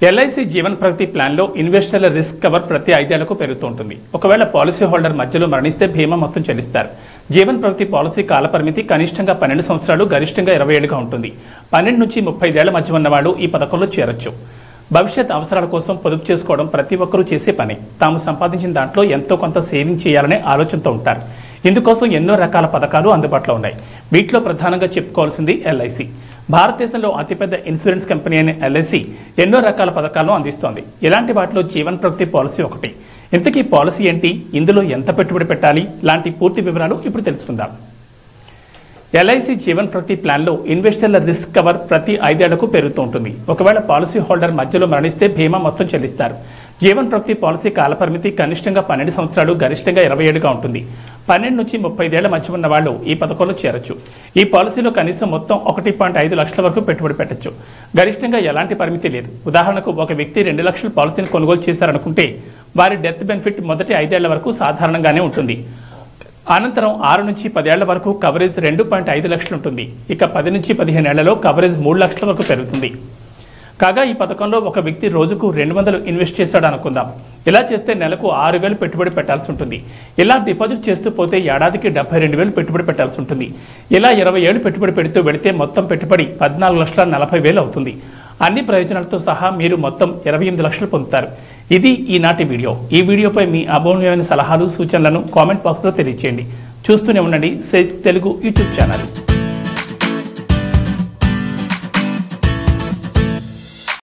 LIC Jeevan ప్రగతి ప్లాన్లో ఇన్వెస్టర్ల risk cover ప్రతి 5 ఏళ్లకు పెరుగుతూ ఉంటుంది. ఒకవేళ పాలసీ హోల్డర్ మధ్యలో మరణిస్తే బీమా మొత్తం చెల్లిస్తారు. జీవన్ ప్రగతి పాలసీ కాలపరిమితి కనిష్టంగా 12 సంవత్సరాలు, గరిష్టంగా 20 ఏళ్లుగా ఉంటుంది. 12 నుంచి 35 ఏళ్ల మధ్య ఉన్నవాడు ఈ పథకంలో చేరొచ్చు. భవిష్యత్ అవసరాల కోసం పొదుపు చేసుకోవడం ప్రతి ఒక్కరూ చేసే పని. తాము సంపాదించిన దాంట్లో ఎంతో కొంత సేవింగ్ చేయాలనే ఆలోచనతో ఉంటారు. ఇందుకోసం ఎన్నో రకాల పథకాలు అందుబాటులో ఉన్నాయి. వీటిలో ప్రధానంగా చెప్పుకోవాల్సింది ఎల్ఐసి. భారతదేశంలో అతిపెద్ద ఇన్సూరెన్స్ కంపెనీ అయిన ఎల్ఐసి ఎన్నో రకాల పథకాలను అందిస్తోంది. ఇలాంటి వాటిలో జీవన్ ప్రగతి పాలసీ ఒకటి. ఇంతకీ పాలసీ ఏంటి, ఇందులో ఎంత పెట్టుబడి పెట్టాలి లాంటి పూర్తి వివరాలు ఇప్పుడు తెలుసుకుందాం. ఎల్ఐసి జీవన్ ప్రగతి ప్లాన్లో ఇన్వెస్టర్ల రిస్క్ కవర్ ప్రతి 5 ఏళ్లకు పెరుగుతూ ఉంటుంది. ఒకవేళ పాలసీ హోల్డర్ మధ్యలో మరణిస్తే బీమా మొత్తం చెల్లిస్తారు. జీవన్ ప్రగతి పాలసీ కాలపరిమితి కనిష్టంగా 12 సంవత్సరాలు, గరిష్టంగా 20 ఏళ్లుగా ఉంటుంది. 12 నుంచి 35 ఏళ్ల మధ్య ఉన్న వాళ్ళు ఈ పథకంలో చేరొచ్చు. ఈ పాలసీలో కనీసం మొత్తం 1.5 లక్షల వరకు పెట్టుబడి పెట్టచ్చు. గరిష్టంగా ఎలాంటి పరిమితి లేదు. ఉదాహరణకు ఒక వ్యక్తి 2 లక్షల పాలసీని కొనుగోలు చేశారనుకుంటే వారి డెత్ బెనిఫిట్ మొదటి 5 ఏళ్ల వరకు సాధారణంగానే ఉంటుంది. అనంతరం 6 నుంచి 10 ఏళ్ల వరకు కవరేజ్ 2.5 లక్షలు ఉంటుంది. ఇక 10 నుంచి 15 ఏళ్లలో కవరేజ్ 3 లక్షల వరకు పెరుగుతుంది. కాగా ఈ పథకంలో ఒక వ్యక్తి రోజుకు 200 ఇన్వెస్ట్ చేశాడు అనుకుందాం. ఇలా చేస్తే నెలకు 6,000 పెట్టుబడి పెట్టాల్సి ఉంటుంది. ఇలా డిపాజిట్ చేస్తూ పోతే ఏడాదికి 72,000 పెట్టుబడి పెట్టాల్సి ఉంటుంది. ఇలా 20 ఏళ్ళు పెట్టుబడి పెడుతూ వెళితే మొత్తం పెట్టుబడి 14,40,000 అవుతుంది. అన్ని ప్రయోజనాలతో సహా మీరు మొత్తం 28 లక్షలు పొందుతారు. ఇది ఈనాటి వీడియో. ఈ వీడియోపై మీ అమూల్యమైన సలహాలు, సూచనలను కామెంట్ బాక్స్లో తెలియజేయండి. చూస్తూనే ఉండండి సేజ్ తెలుగు యూట్యూబ్ ఛానల్.